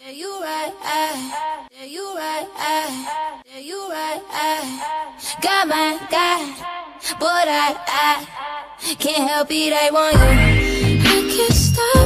Yeah, you right, yeah, you right, yeah, you right, got my guy, but I can't help it, I want you. I can't stop.